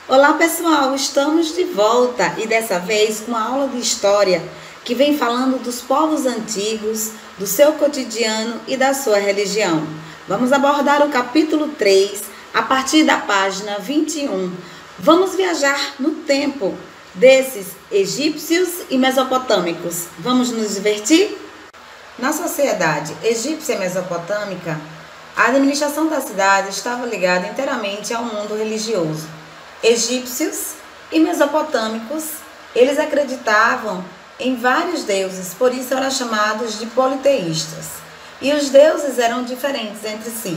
Olá pessoal, estamos de volta e dessa vez com uma aula de história que vem falando dos povos antigos, do seu cotidiano e da sua religião. Vamos abordar o capítulo 3 a partir da página 21. Vamos viajar no tempo desses egípcios e mesopotâmicos. Vamos nos divertir? Na sociedade egípcia e mesopotâmica, a administração da cidade estava ligada inteiramente ao mundo religioso. Egípcios e mesopotâmicos, eles acreditavam em vários deuses, por isso eram chamados de politeístas. E os deuses eram diferentes entre si.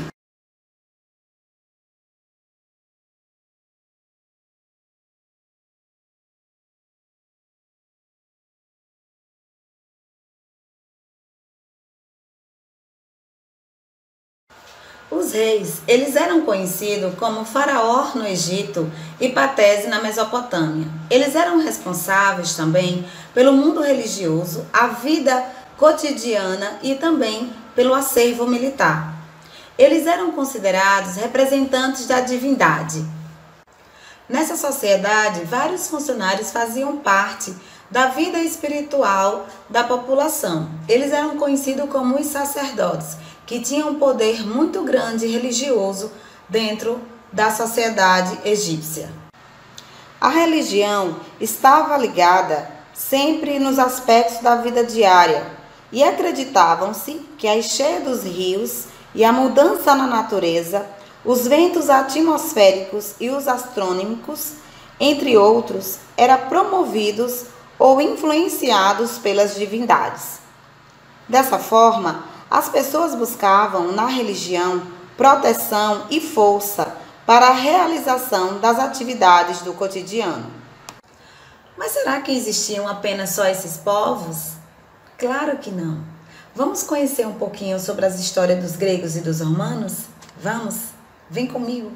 Os reis, eles eram conhecidos como Faraó no Egito e Patese na Mesopotâmia. Eles eram responsáveis também pelo mundo religioso, a vida cotidiana e também pelo acervo militar. Eles eram considerados representantes da divindade. Nessa sociedade, vários funcionários faziam parte da vida espiritual da população. Eles eram conhecidos como os sacerdotes, que tinham um poder muito grande religioso dentro da sociedade egípcia. A religião estava ligada sempre nos aspectos da vida diária e acreditavam-se que a enchente dos rios e a mudança na natureza, os ventos atmosféricos e os astrônomicos, entre outros, eram promovidos ou influenciados pelas divindades. Dessa forma, as pessoas buscavam na religião proteção e força para a realização das atividades do cotidiano. Mas será que existiam apenas só esses povos? Claro que não. Vamos conhecer um pouquinho sobre as histórias dos gregos e dos romanos? Vamos? Vem comigo!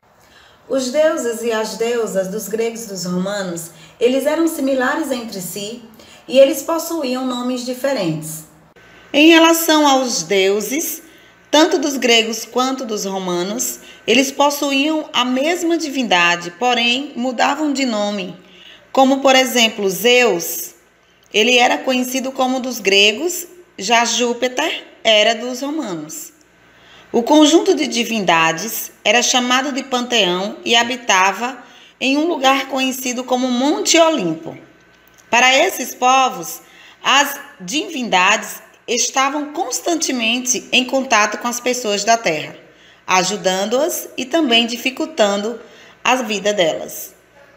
Os deuses e as deusas dos gregos e dos romanos, eles eram similares entre si e eles possuíam nomes diferentes. Em relação aos deuses, tanto dos gregos quanto dos romanos, eles possuíam a mesma divindade, porém mudavam de nome. Como, por exemplo, Zeus, ele era conhecido como dos gregos, já Júpiter era dos romanos. O conjunto de divindades era chamado de panteão e habitava em um lugar conhecido como Monte Olimpo. Para esses povos, as divindades estavam constantemente em contato com as pessoas da terra, ajudando-as e também dificultando a vida delas.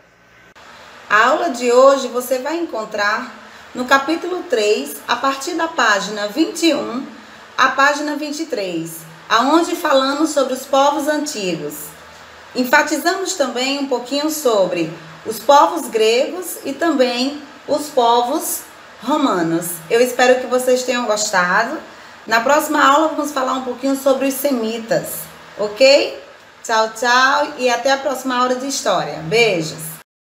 A aula de hoje você vai encontrar no capítulo 3, a partir da página 21 à página 23, aonde falamos sobre os povos antigos. Enfatizamos também um pouquinho sobre os povos gregos e também os povos romanos. Eu espero que vocês tenham gostado. Na próxima aula vamos falar um pouquinho sobre os semitas, ok? Tchau, tchau e até a próxima aula de história. Beijos!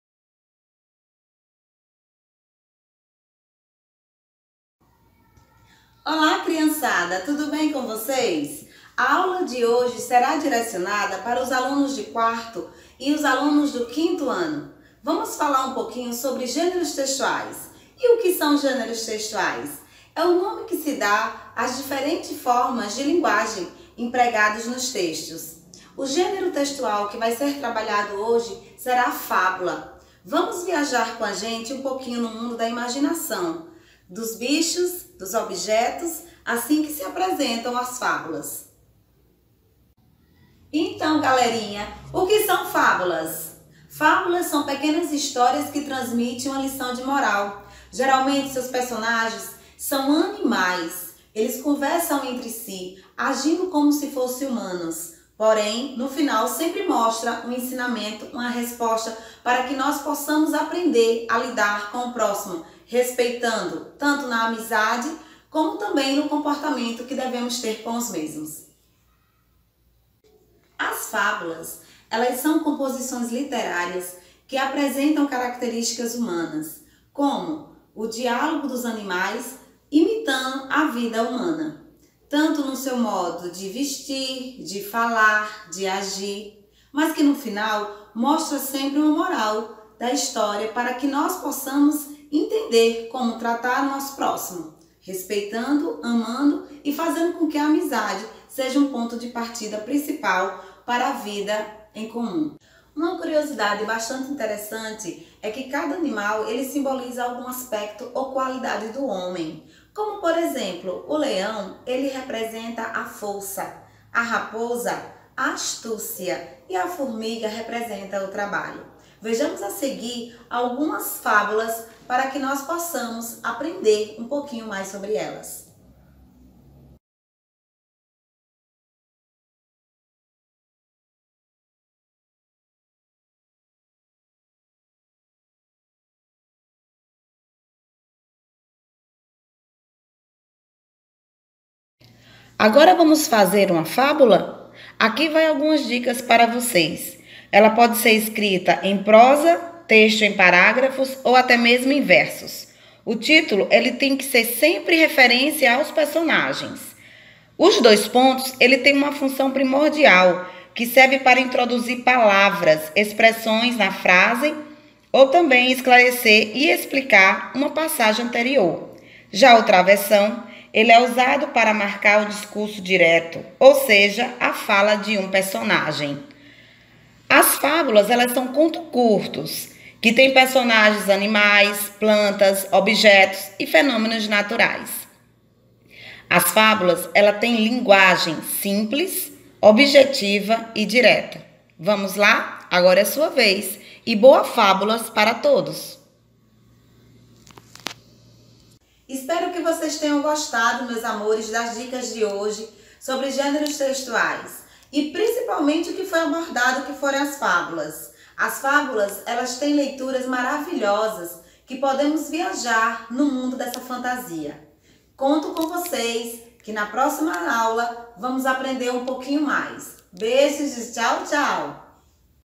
Olá, criançada! Tudo bem com vocês? A aula de hoje será direcionada para os alunos de 4º e os alunos do 5º ano. Vamos falar um pouquinho sobre gêneros textuais. E o que são gêneros textuais? É o nome que se dá às diferentes formas de linguagem empregadas nos textos. O gênero textual que vai ser trabalhado hoje será a fábula. Vamos viajar com a gente um pouquinho no mundo da imaginação, dos bichos, dos objetos, assim que se apresentam as fábulas. Então, galerinha, o que são fábulas? Fábulas são pequenas histórias que transmitem uma lição de moral. Geralmente, seus personagens são animais. Eles conversam entre si, agindo como se fossem humanos. Porém, no final, sempre mostra um ensinamento, uma resposta para que nós possamos aprender a lidar com o próximo, respeitando tanto na amizade, como também no comportamento que devemos ter com os mesmos. As fábulas, elas são composições literárias que apresentam características humanas, como o diálogo dos animais imitando a vida humana, tanto no seu modo de vestir, de falar, de agir. mas que no final mostra sempre uma moral da história para que nós possamos entender como tratar o nosso próximo, respeitando, amando e fazendo com que a amizade seja um ponto de partida principal para a vida em comum. Uma curiosidade bastante interessante é que cada animal ele simboliza algum aspecto ou qualidade do homem. Como, por exemplo, o leão, ele representa a força, a raposa, a astúcia e a formiga representa o trabalho. Vejamos a seguir algumas fábulas para que nós possamos aprender um pouquinho mais sobre elas. Agora vamos fazer uma fábula? Aqui vai algumas dicas para vocês. Ela pode ser escrita em prosa, texto em parágrafos ou até mesmo em versos. O título ele tem que ser sempre referência aos personagens. Os dois pontos ele tem uma função primordial que serve para introduzir palavras, expressões na frase ou também esclarecer e explicar uma passagem anterior. Já o travessão ele é usado para marcar o discurso direto, ou seja, a fala de um personagem. As fábulas, elas são contos curtos, que têm personagens animais, plantas, objetos e fenômenos naturais. As fábulas, ela têm linguagem simples, objetiva e direta. Vamos lá? Agora é sua vez. E boas fábulas para todos! Espero que vocês tenham gostado, meus amores, das dicas de hoje sobre gêneros textuais e principalmente o que foi abordado, que foram as fábulas. As fábulas, elas têm leituras maravilhosas que podemos viajar no mundo dessa fantasia. Conto com vocês que na próxima aula vamos aprender um pouquinho mais. Beijos e tchau, tchau!